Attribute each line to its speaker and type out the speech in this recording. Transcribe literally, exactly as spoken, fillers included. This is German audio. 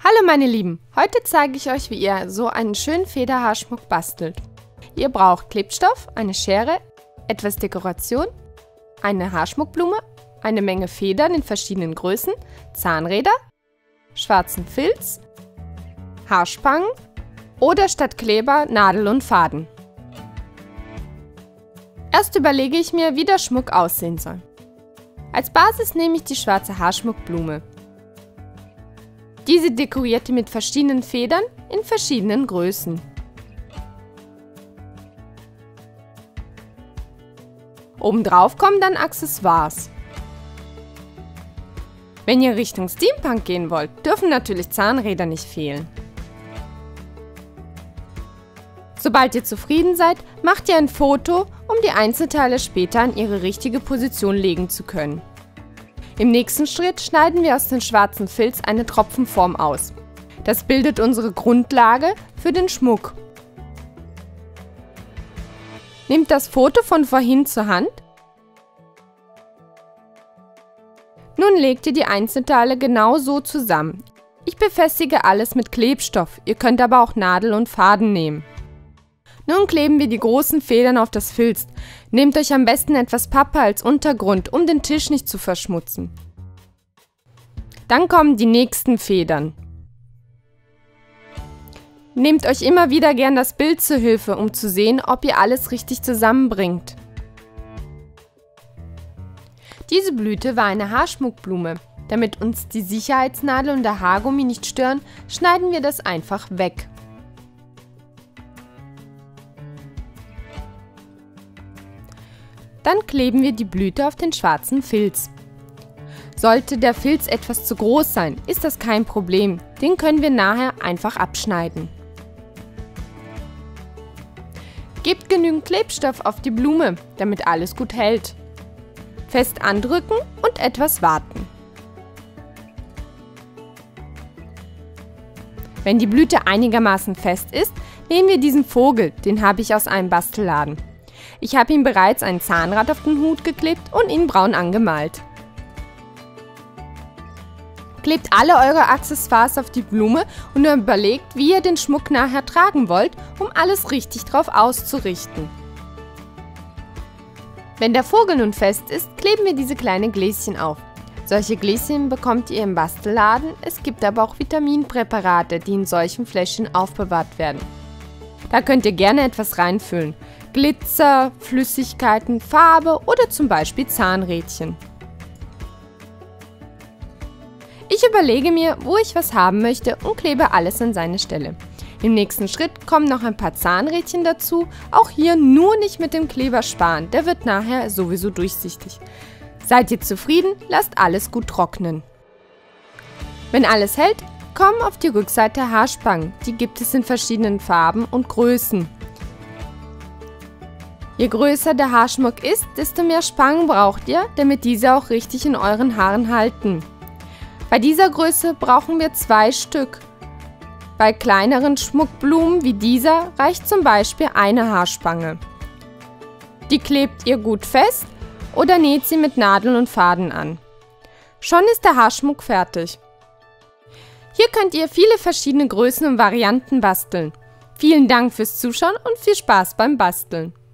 Speaker 1: Hallo meine Lieben, heute zeige ich euch, wie ihr so einen schönen Federhaarschmuck bastelt. Ihr braucht Klebstoff, eine Schere, etwas Dekoration, eine Haarschmuckblume, eine Menge Federn in verschiedenen Größen, Zahnräder, schwarzen Filz, Haarspangen oder statt Kleber Nadel und Faden. Erst überlege ich mir, wie der Schmuck aussehen soll. Als Basis nehme ich die schwarze Haarschmuckblume. Diese dekoriert ihr mit verschiedenen Federn in verschiedenen Größen. Obendrauf kommen dann Accessoires. Wenn ihr Richtung Steampunk gehen wollt, dürfen natürlich Zahnräder nicht fehlen. Sobald ihr zufrieden seid, macht ihr ein Foto, um die Einzelteile später an ihre richtige Position legen zu können. Im nächsten Schritt schneiden wir aus dem schwarzen Filz eine Tropfenform aus. Das bildet unsere Grundlage für den Schmuck. Nehmt das Foto von vorhin zur Hand. Nun legt ihr die Einzelteile genau so zusammen. Ich befestige alles mit Klebstoff, ihr könnt aber auch Nadel und Faden nehmen. Nun kleben wir die großen Federn auf das Filz. Nehmt euch am besten etwas Pappe als Untergrund, um den Tisch nicht zu verschmutzen. Dann kommen die nächsten Federn. Nehmt euch immer wieder gern das Bild zur Hilfe, um zu sehen, ob ihr alles richtig zusammenbringt. Diese Blüte war eine Haarschmuckblume. Damit uns die Sicherheitsnadel und der Haargummi nicht stören, schneiden wir das einfach weg. Dann kleben wir die Blüte auf den schwarzen Filz. Sollte der Filz etwas zu groß sein, ist das kein Problem. Den können wir nachher einfach abschneiden. Gebt genügend Klebstoff auf die Blume, damit alles gut hält. Fest andrücken und etwas warten. Wenn die Blüte einigermaßen fest ist, nehmen wir diesen Vogel, den habe ich aus einem Bastelladen. Ich habe ihm bereits ein Zahnrad auf den Hut geklebt und ihn braun angemalt. Klebt alle eure Accessoires auf die Blume und überlegt, wie ihr den Schmuck nachher tragen wollt, um alles richtig drauf auszurichten. Wenn der Vogel nun fest ist, kleben wir diese kleinen Gläschen auf. Solche Gläschen bekommt ihr im Bastelladen, es gibt aber auch Vitaminpräparate, die in solchen Fläschchen aufbewahrt werden. Da könnt ihr gerne etwas reinfüllen. Glitzer, Flüssigkeiten, Farbe oder zum Beispiel Zahnrädchen. Ich überlege mir, wo ich was haben möchte und klebe alles an seine Stelle. Im nächsten Schritt kommen noch ein paar Zahnrädchen dazu, auch hier nur nicht mit dem Kleber sparen, der wird nachher sowieso durchsichtig. Seid ihr zufrieden, lasst alles gut trocknen. Wenn alles hält, kommen auf die Rückseite Haarspangen, die gibt es in verschiedenen Farben und Größen. Je größer der Haarschmuck ist, desto mehr Spangen braucht ihr, damit diese auch richtig in euren Haaren halten. Bei dieser Größe brauchen wir zwei Stück. Bei kleineren Schmuckblumen wie dieser reicht zum Beispiel eine Haarspange. Die klebt ihr gut fest oder näht sie mit Nadeln und Faden an. Schon ist der Haarschmuck fertig. Hier könnt ihr viele verschiedene Größen und Varianten basteln. Vielen Dank fürs Zuschauen und viel Spaß beim Basteln!